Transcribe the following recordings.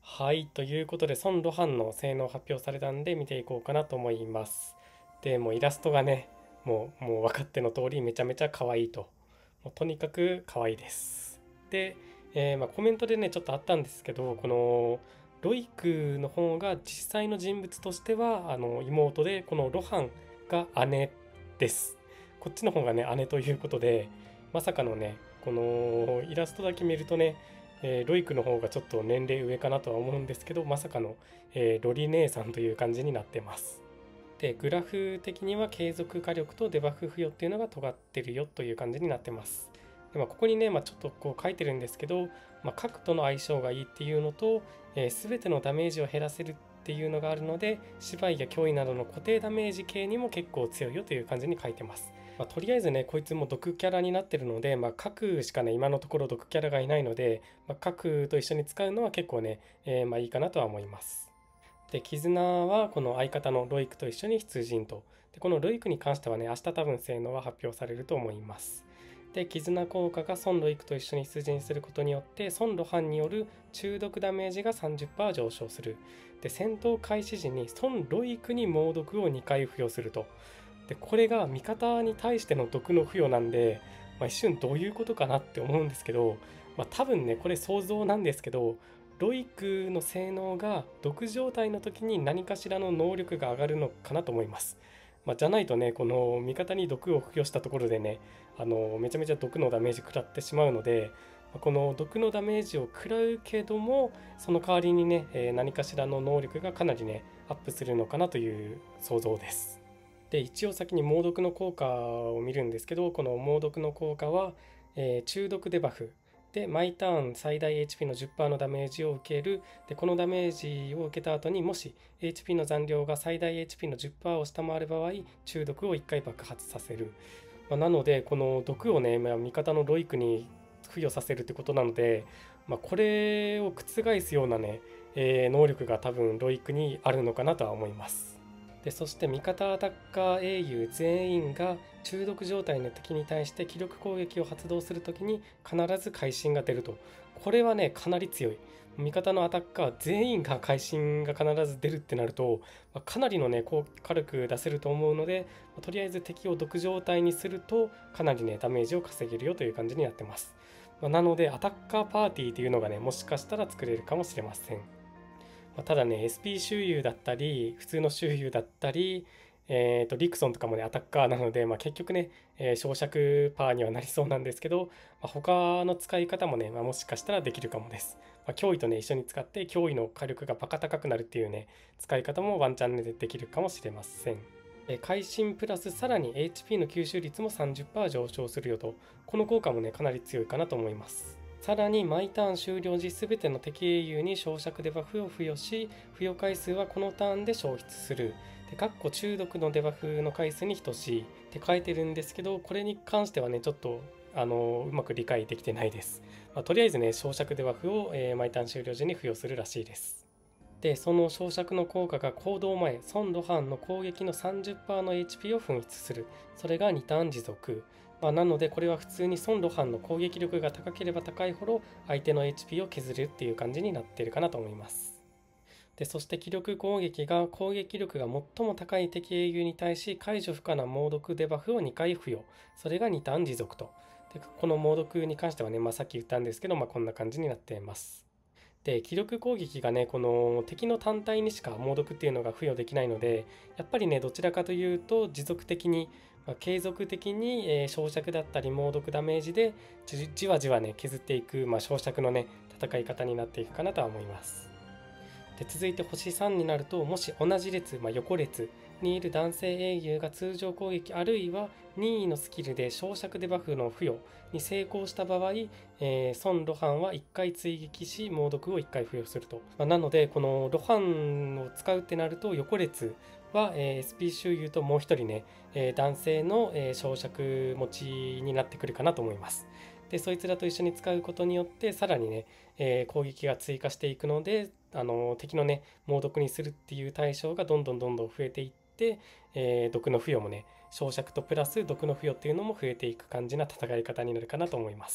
はい、ということで、孫露伴の性能発表されたんで見ていこうかなと思います。で、もうイラストがね、もう分かっての通りめちゃめちゃ可愛いと。もうとにかく可愛いです。で、コメントでね、ちょっとあったんですけど、このロイクの方が実際の人物としては妹で、この露伴が姉です。こっちの方がね、姉ということで、まさかのね、このイラストだけ見るとね、ロイクの方がちょっと年齢上かなとは思うんですけど、まさかの、ロリ姉さんという感じになってます。で、グラフ的には継続火力とデバフ付与っていうのが尖ってるよという感じになってます。で、ここにね、ちょっとこう書いてるんですけど、核との相性がいいっていうのと、全てのダメージを減らせるっていうのがあるので、芝居や脅威などの固定ダメージ系にも結構強いよという感じに書いてます。とりあえずね、こいつも毒キャラになってるので、核しかね、今のところ毒キャラがいないので、核と一緒に使うのは結構ね、いいかなとは思います。で、絆はこの相方のロイクと一緒に出陣と。で、このロイクに関してはね、明日多分性能は発表されると思います。で、絆効果が孫ロイクと一緒に出陣することによって、孫露伴による中毒ダメージが30%上昇する。で、戦闘開始時に孫ロイクに猛毒を2回付与すると。で、これが味方に対しての毒の付与なんで、一瞬どういうことかなって思うんですけど、多分ね、これ想像なんですけど、ロイクの性能が毒状態の時に何かしらの能力が上がるのかなと思います。じゃないとね、この味方に毒を付与したところでね、めちゃめちゃ毒のダメージ食らってしまうので、この毒のダメージを食らうけども、その代わりにね、何かしらの能力がかなりね、アップするのかなという想像です。で、一応先に猛毒の効果を見るんですけど、この猛毒の効果は、中毒デバフで毎ターン最大 HP の10%のダメージを受ける。で、このダメージを受けた後にもし HP の残量が最大 HP の10%を下回る場合、中毒を1回爆発させる。なので、この毒をね、味方のロイクに付与させるってことなので、これを覆すようなね、能力が多分ロイクにあるのかなとは思います。で、そして味方アタッカー英雄全員が中毒状態の敵に対して気力攻撃を発動するときに必ず会心が出ると。これはね、かなり強い。味方のアタッカー全員が会心が必ず出るってなると、かなりのね、火力出せると思うので、とりあえず敵を毒状態にすると、かなりね、ダメージを稼げるよという感じになってます。なので、アタッカーパーティーっていうのがね、もしかしたら作れるかもしれません。ただね、SP 周遊だったり、普通の周遊だったり、リクソンとかもね、アタッカーなので、結局ね、小尺パーにはなりそうなんですけど、他の使い方もね、もしかしたらできるかもです。脅威とね、一緒に使って、脅威の火力がバカ高くなるっていうね、使い方もワンチャンでできるかもしれません。会心プラスさらに HP の吸収率も30%上昇するよと、この効果もね、かなり強いかなと思います。さらに毎ターン終了時すべての敵英雄に小尺デバフを付与し、付与回数はこのターンで消失する。で、中毒のデバフの回数に等しいって書いてるんですけど、これに関してはね、ちょっとうまく理解できてないです。とりあえずね、小尺デバフを、毎ターン終了時に付与するらしいです。で、その小尺の効果が行動前、孫露伴の攻撃の30%の HP を紛失する。それが2ターン持続。なので、これは普通に孫露伴の攻撃力が高ければ高いほど、相手の HP を削るっていう感じになっているかなと思います。で、そして気力攻撃が攻撃力が最も高い敵英雄に対し解除不可な猛毒デバフを2回付与。それが2ターン持続と。で、この猛毒に関してはね、さっき言ったんですけど、こんな感じになっています。で、気力攻撃がね、この敵の単体にしか猛毒っていうのが付与できないので、やっぱりね、どちらかというと持続的に、継続的に、小尺だったり猛毒ダメージでじわじわね削っていく、小尺のね戦い方になっていくかなとは思います。で、続いて星3になると、もし同じ列、横列にいる男性英雄が通常攻撃あるいは任意のスキルで小尺デバフの付与に成功した場合、孫露伴は1回追撃し猛毒を1回付与すると。なので、この露伴を使うってなると、横列は、SP 周遊ともう一人ね、男性の、小尺持ちになってくるかなと思います。で、そいつらと一緒に使うことによってさらにね、攻撃が追加していくので、敵のね猛毒にするっていう対象がどんどん増えていって、毒の付与もね小尺とプラス毒の付与っていうのも増えていく感じな戦い方になるかなと思います。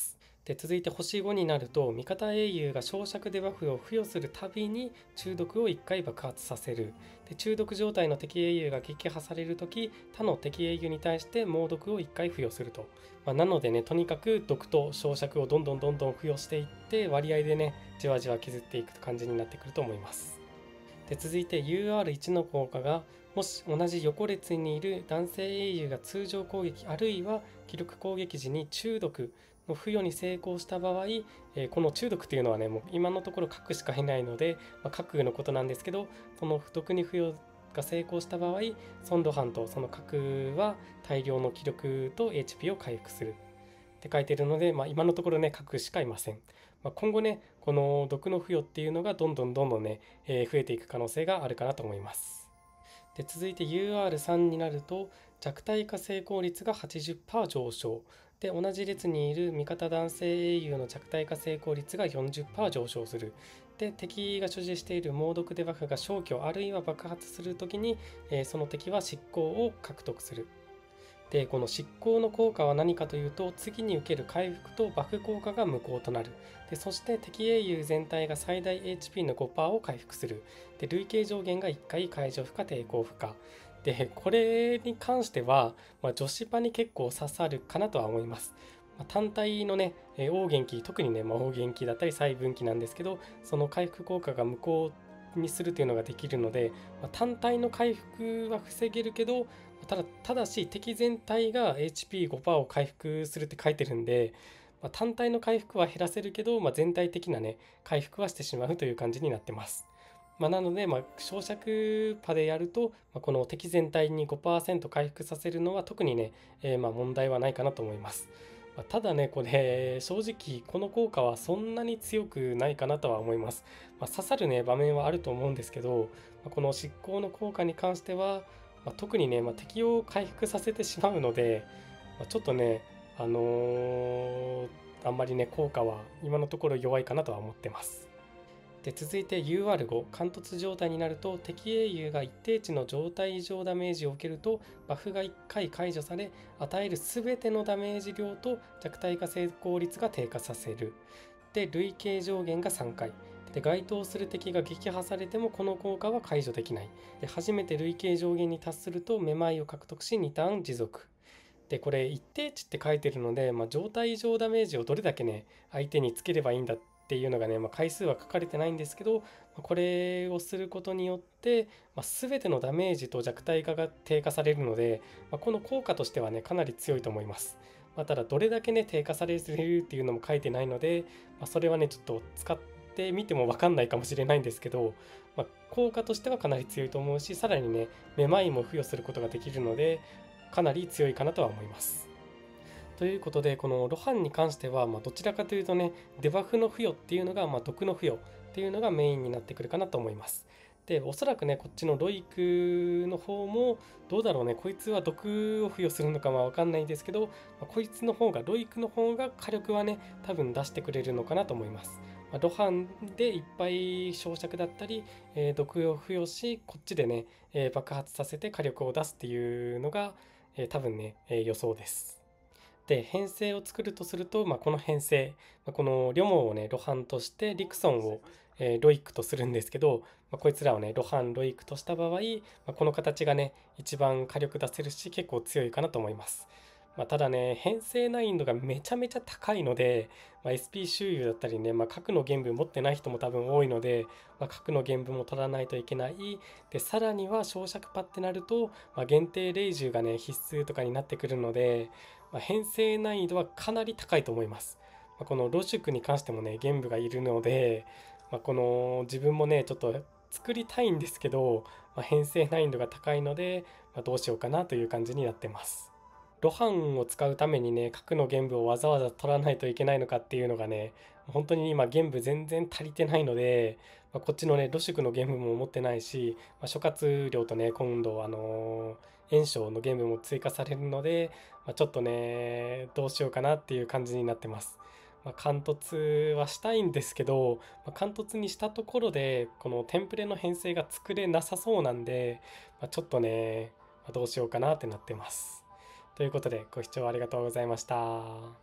で続いて星5になると、味方英雄が小尺デバフを付与するたびに中毒を1回爆発させる。で中毒状態の敵英雄が撃破されるとき、他の敵英雄に対して猛毒を1回付与すると。なのでね、とにかく毒と小尺をどんどん付与していって、割合でねじわじわ削っていく感じになってくると思います。で続いて UR1 の効果が、もし同じ横列にいる男性英雄が通常攻撃あるいは記録攻撃時に中毒の付与に成功した場合、この中毒というのはね、もう今のところ核しかいないので、核のことなんですけど、その毒に付与が成功した場合、孫露伴とその核は大量の気力と HP を回復するって書いてるので、今のところね、核しかいません。今後ね、この毒の付与っていうのがどんどんね、増えていく可能性があるかなと思います。で続いて UR3 になると、弱体化成功率が 80% 上昇。で同じ列にいる味方男性英雄の弱体化成功率が 40% 上昇する。で敵が所持している猛毒デバフが消去あるいは爆発するときに、その敵は執行を獲得する。でこの執行の効果は何かというと、次に受ける回復とバフ効果が無効となる。でそして敵英雄全体が最大 HP の 5% を回復する。で累計上限が1回解除負荷抵抗負荷で、これに関しては、女子パに結構刺さるかなとは思います。単体のね、黄金期、特にね、黄金期だったり細分期なんですけど、その回復効果が無効にするというのができるので、単体の回復は防げるけど、ただし敵全体が HP5% を回復するって書いてるんで、単体の回復は減らせるけど、全体的なね回復はしてしまうという感じになってます。なので、小尺パでやると、この敵全体に 5% 回復させるのは特にね、問題はないかなと思います。ただね、これ正直この効果はそんなに強くないかなとは思います。刺さるね場面はあると思うんですけど、この執行の効果に関しては、特にね、敵を回復させてしまうので、ちょっとね、あんまりね効果は今のところ弱いかなとは思ってます。で続いて UR5、貫突状態になると、敵英雄が一定値の状態異常ダメージを受けるとバフが1回解除され、与える全てのダメージ量と弱体化成功率が低下させる。で累計上限が3回で、該当する敵が撃破されてもこの効果は解除できない。で初めて累計上限に達するとめまいを獲得し2ターン持続。でこれ一定値って書いてるので、状態異常ダメージをどれだけね相手につければいいんだっていうのがね、回数は書かれてないんですけど、これをすることによって、全てのダメージと弱体化が低下されるので、この効果としてはねかなり強いと思います。ただどれだけね低下されるっていうのも書いてないので、それはねちょっと使ってみても分かんないかもしれないんですけど、効果としてはかなり強いと思うし、さらにねめまいも付与することができるので、かなり強いかなとは思います。ということで、この露伴に関しては、どちらかというとね、デバフの付与っていうのが、毒の付与っていうのがメインになってくるかなと思います。で、おそらくね、こっちのロイクの方も、どうだろうね、こいつは毒を付与するのかわかんないんですけど、こいつの方が、ロイクの方が火力はね、多分出してくれるのかなと思います。露伴でいっぱい小尺だったり、毒を付与し、こっちでね、爆発させて火力を出すっていうのが、多分ね、予想です。で編成を作るとすると、この編成、このリョモをね露伴としてリクソンを、ロイクとするんですけど、こいつらをね露伴ロイクとした場合、この形がね一番火力出せるし結構強いかなと思います。ただね編成難易度がめちゃめちゃ高いので、SP 周遊だったりね、核の原文持ってない人も多分多いので、核の原文も取らないといけない。でさらには小尺パってなると、限定霊獣がね必須とかになってくるので、編成難易度はかなり高いと思います。このロシュクに関してもね玄武がいるので、この自分もねちょっと作りたいんですけど、編成難易度が高いので、どうしようかなという感じになってます。露伴を使うためにね核の玄武をわざわざ取らないといけないのかっていうのがね、本当に今玄武全然足りてないので、こっちのねロシュクの玄武も持ってないし、諸葛亮とね今度炎章の玄武も追加されるので、ちょっとねどうしようかなっていう感じになってます。貫突はしたいんですけど、貫突にしたところでこのテンプレの編成が作れなさそうなんで、ちょっとね、どうしようかなってなってます。ということでご視聴ありがとうございました。